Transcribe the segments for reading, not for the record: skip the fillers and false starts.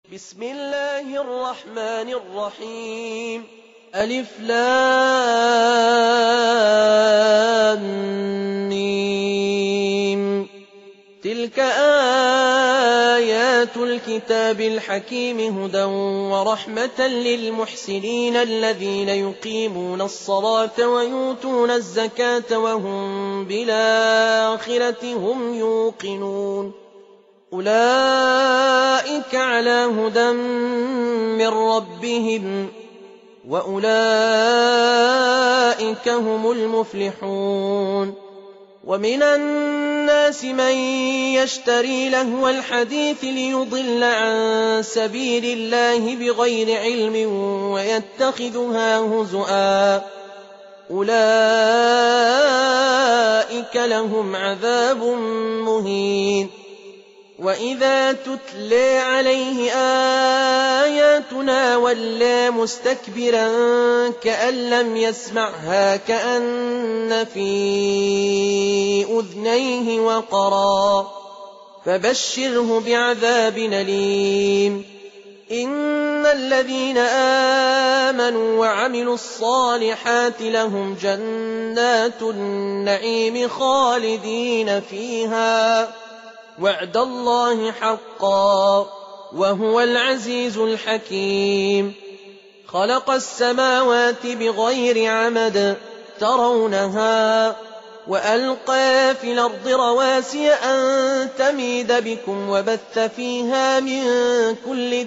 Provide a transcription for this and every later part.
بسم الله الرحمن الرحيم ألف لام ميم تلك آيات الكتاب الحكيم هدى ورحمة للمحسنين الذين يقيمون الصلاة ويؤتون الزكاة وهم بالآخرة هم يوقنون أولئك على هدى من ربهم وأولئك هم المفلحون ومن الناس من يشتري لهو الحديث ليضل عن سبيل الله بغير علم ويتخذها هزؤا أولئك لهم عذاب مهين وإذا تتلى عليه آياتنا ولى مستكبرا كأن لم يسمعها كأن في أذنيه وقرا فبشره بعذاب أليم إن الذين آمنوا وعملوا الصالحات لهم جنات النعيم خالدين فيها وعد الله حقا وهو العزيز الحكيم خلق السماوات بغير عمد ترونها وألقى في الأرض رواسي أن تميد بكم وبث فيها من كل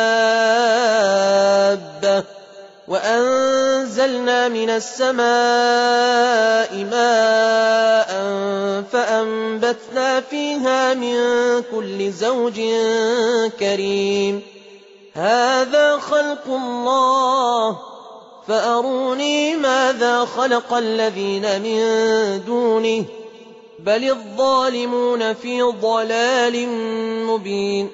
دابة وأنزلنا من السماء ماء فأنبتنا فيها من كل زوج كريم هذا خلق الله فأروني ماذا خلق الذين من دونه بل الظالمون في ضلال مبين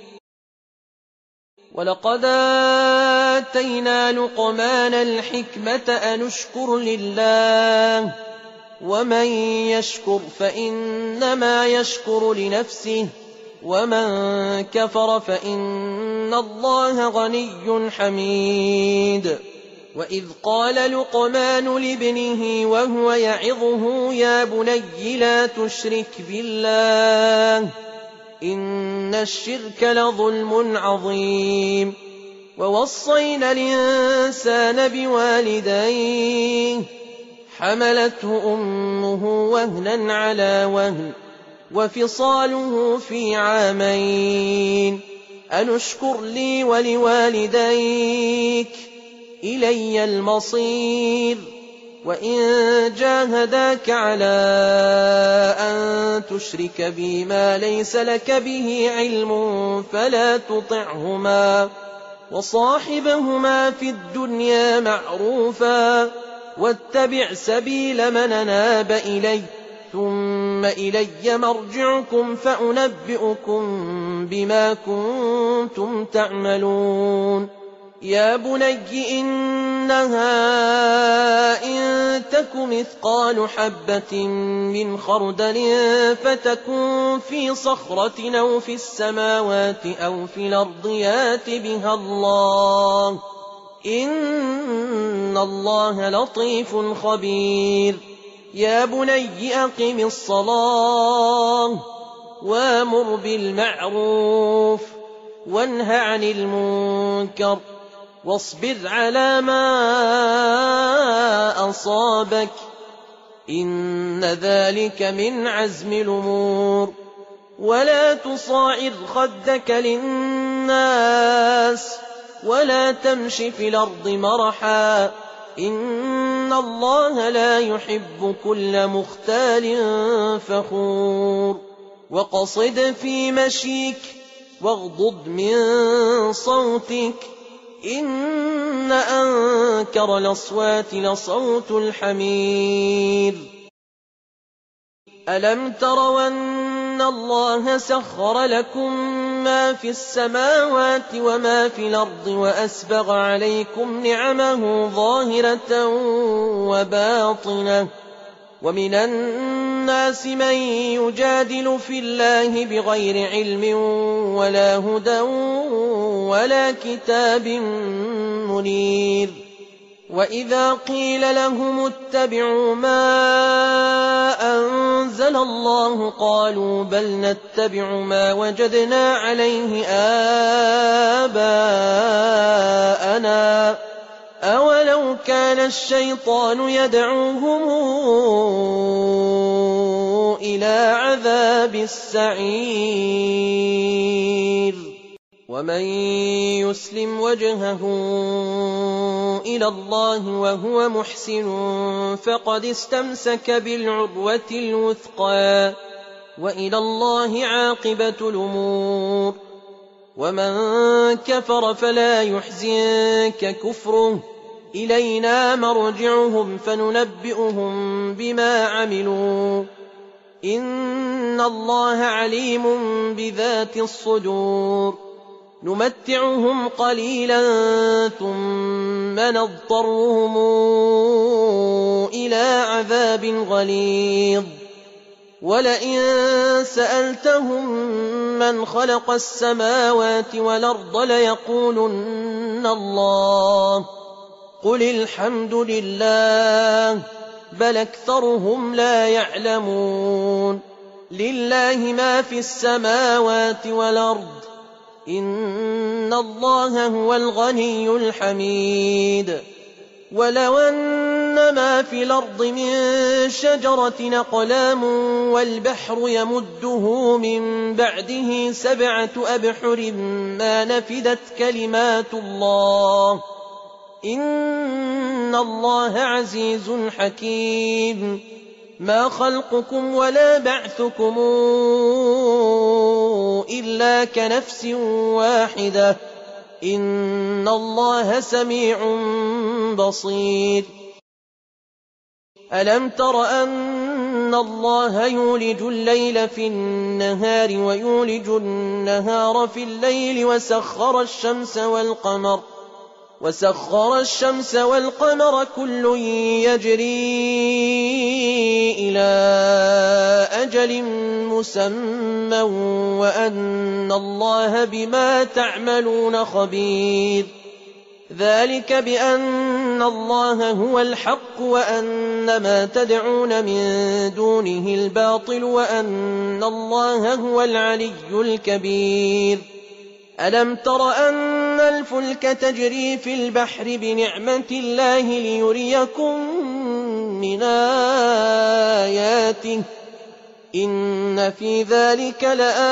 ولقد آتينا لقمان الحكمة أن اشكر لله ومن يشكر فإنما يشكر لنفسه ومن كفر فإن الله غني حميد وإذ قال لقمان لابنه وهو يعظه يا بني لا تشرك بالله إن الشرك لظلم عظيم ووصينا الإنسان بوالديه حملته أمه وهنا على وهن وفصاله في عامين أن اشكر لي ولوالديك إلي المصير وإن جاهداك على أن تشرك بي ما ليس لك به علم فلا تطعهما وصاحبهما في الدنيا معروفا واتبع سبيل من أناب إلي ثم إلي مرجعكم فأنبئكم بما كنتم تعملون يا بني إنها إن تك مثقال حبة من خردل فتكن في صخرة أو في السماوات أو في الأرض يات بها الله إن الله لطيف خبير يا بني أقم الصلاة وامر بالمعروف وانه عن المنكر واصبر على ما أصابك إن ذلك من عزم الأمور ولا تصاعر خدك للناس ولا تمش في الأرض مرحا إن الله لا يحب كل مختال فخور وقصد في مشيك واغضض من صوتك إن أنكر الأصوات لصوت الحمير ألم تروا أن الله سخر لكم ما في السماوات وما في الأرض وأسبغ عليكم نعمه ظاهرة وباطنة ومن الناس من يجادل في الله بغير علم ولا هدى ولا كتاب منير. وإذا قيل لهم اتبعوا ما أنزل الله قالوا بل نتبع ما وجدنا عليه آباءنا أولو كان الشيطان يدعوهم إلى عذاب السعير. ومن يسلم وجهه إلى الله وهو محسن فقد استمسك بالعروة الوثقى وإلى الله عاقبة الأمور. ومن كفر فلا يحزنك كفره إلينا مرجعهم فننبئهم بما عملوا إن الله عليم بذات الصدور. نمتعهم قليلا ثم نضطرهم إلى عذاب غليظ. ولئن سألتهم من خلق السماوات والأرض ليقولن الله قل الحمد لله بل أكثرهم لا يعلمون. لله ما في السماوات والأرض إن الله هو الغني الحميد. ولو أن ما في الأرض من شجرة أقلام والبحر يمده من بعده 7 أبحر ما نفدت كلمات الله إن الله عزيز حكيم. ما خلقكم ولا بعثكم إلا كنفس واحدة إن الله سميع بصير. ألم تر أن الله يولج الليل في النهار ويولج النهار في الليل وسخر الشمس والقمر كل يجري إلى أجل مسمى وأن الله بما تعملون خبير. ذلك بأن الله هو الحق وأن ما تدعون من دونه الباطل وأن الله هو العلي الكبير. ألم تر أن الفلك تجري في البحر بنعمة الله ليريكم من آياته إن في ذلك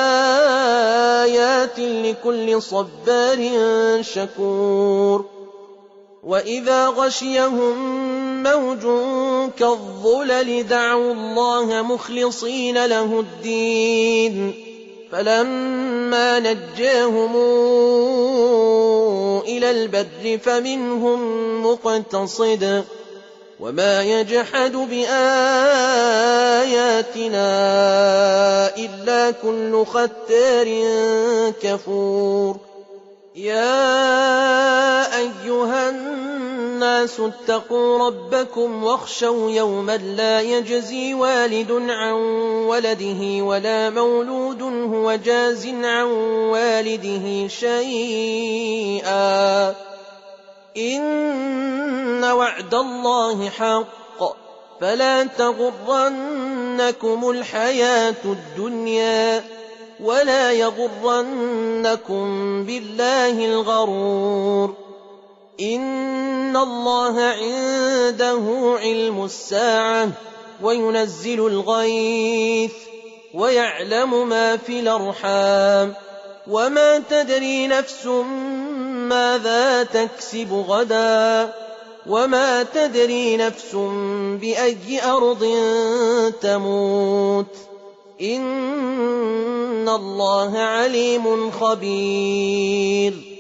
لآيات لكل صبار شكور. وإذا غشيهم موج كالظلل دعوا الله مخلصين له الدين فلما نجاهم إلى البر فمنهم مقتصد وما يجحد بآياتنا إلا كل ختار كفور. يا أيها الناس اتقوا ربكم واخشوا يوما لا يجزي والد عن ولده ولا مولود هو جاز عن والده شيئا إن وعد الله حق فلا تغرنكم الحياة الدنيا ولا يغرنكم بالله الغرور. إن الله عنده علم الساعة وينزل الغيث ويعلم ما في الأرحام وما تدري نفس ماذا تكسب غدا وما تدري نفس بأي أرض تموت إن الله عليم خبير.